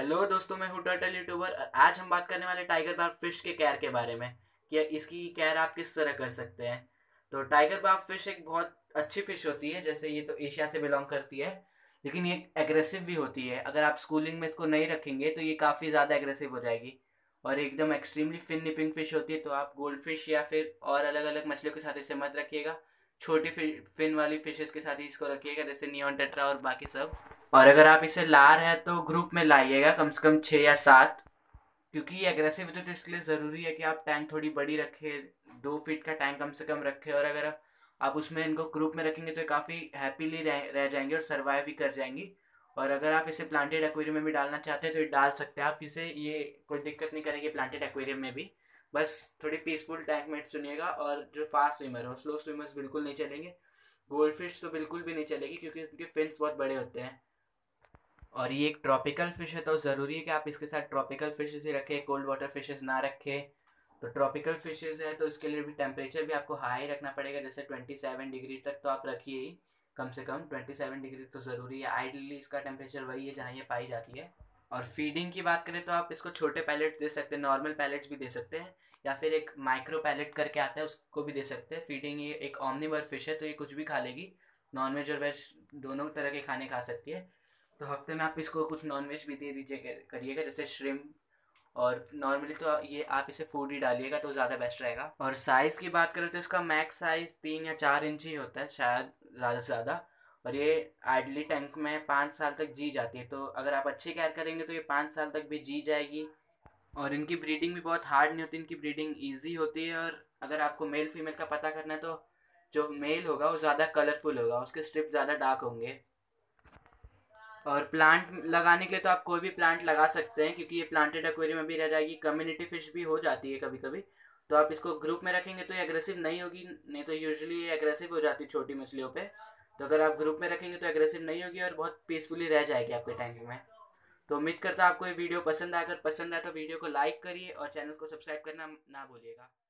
Hello दोस्तों, मैं हूँ टर्टल यूट्यूबर और आज हम बात करने वाले टाइगर बार्ब फिश के कैर के बारे में कि इसकी कैर आप किस तरह कर सकते हैं। तो टाइगर बार्ब फिश एक बहुत अच्छी फिश होती है। जैसे ये तो एशिया से बिलोंग करती है, लेकिन ये एग्रेसिव भी होती है। अगर आप स्कूलिंग में इसको नहीं रखेंगे तो ये काफ़ी ज़्यादा एग्रेसिव हो जाएगी और एकदम एक्सट्रीमली फिन निपिंग फिश होती है। तो आप गोल्ड फिश या फिर और अलग अलग मछलियों के साथ इसे मत रखिएगा। छोटी फिन वाली फिशेस के साथ ही इसको रखिएगा, जैसे नियॉन टेट्रा और बाकी सब। और अगर आप इसे ला रहे हैं तो ग्रुप में लाइएगा, कम से कम 6 या 7, क्योंकि ये एग्रेसिव होते तो इसके लिए ज़रूरी है कि आप टैंक थोड़ी बड़ी रखें, 2 फीट का टैंक कम से कम रखें। और अगर आप उसमें इनको ग्रुप में रखेंगे तो ये काफ़ी हैप्पीली रह जाएंगे और सर्वाइव भी कर जाएंगी। और अगर आप इसे प्लांटेड एक्वेरियम में भी डालना चाहते हैं तो ये डाल सकते हैं आप इसे, ये कोई दिक्कत नहीं करेगी प्लांटेड एक्वेरियम में भी। बस थोड़ी पीसफुल टैंक मेट चुनिएगा और जो फास्ट स्विमर हो, स्लो स्विमर्स बिल्कुल नहीं चलेंगे। गोल्ड फिश तो बिल्कुल भी नहीं चलेगी क्योंकि उनके फिन्स बहुत बड़े होते हैं। और ये एक ट्रॉपिकल फिश है तो ज़रूरी है कि आप इसके साथ ट्रॉपिकल फिशेस ही रखें, कोल्ड वाटर फिशेस ना रखें। तो ट्रॉपिकल फिशेस है तो इसके लिए भी टेम्परेचर भी आपको हाई रखना पड़ेगा, जैसे 27 डिग्री तक तो आप रखिए ही। कम से कम 27 डिग्री तो ज़रूरी है। आइडली इसका टेम्परेचर वही है जहाँ ये पाई जाती है। और फीडिंग की बात करें तो आप इसको छोटे पैलेट्स दे सकते हैं, नॉर्मल पैलेट्स भी दे सकते हैं, या फिर एक माइक्रो पैलेट करके आता है उसको भी दे सकते हैं फीडिंग। ये एक ऑमनीवर फिश है तो ये कुछ भी खा लेगी, नॉन वेज और वेज दोनों तरह के खाने खा सकती है। तो हफ्ते में आप इसको कुछ नॉन वेज भी दे दीजिए करिएगा, जैसे श्रिम्प। और नॉर्मली तो ये आप इसे फूड ही डालिएगा तो ज़्यादा बेस्ट रहेगा। और साइज़ की बात करें तो इसका मैक्स साइज़ 3 या 4 इंच ही होता है शायद, ज़्यादा से ज़्यादा। और ये आइडली टैंक में 5 साल तक जी जाती है, तो अगर आप अच्छी केयर करेंगे तो ये 5 साल तक भी जी जाएगी। और इनकी ब्रीडिंग भी बहुत हार्ड नहीं होती, इनकी ब्रीडिंग ईजी होती है। और अगर आपको मेल फीमेल का पता करना है तो जो मेल होगा वो ज़्यादा कलरफुल होगा, उसके स्ट्रिप ज़्यादा डार्क होंगे। और प्लांट लगाने के लिए तो आप कोई भी प्लांट लगा सकते हैं, क्योंकि ये प्लांटेड एक्वेरियम में भी रह जाएगी, कम्युनिटी फिश भी हो जाती है कभी कभी। तो आप इसको ग्रुप में रखेंगे तो ये एग्रेसिव नहीं होगी, नहीं तो यूजुअली ये एग्रेसिव हो जाती है छोटी मछलियों पे। तो अगर आप ग्रुप में रखेंगे तो एग्रेसिव नहीं होगी और बहुत पीसफुली रह जाएगी आपके टैंक में। तो उम्मीद करता हूँ आपको ये वीडियो पसंद आकर, पसंद आया तो वीडियो को लाइक करिए और चैनल को सब्सक्राइब करना ना भूलिएगा।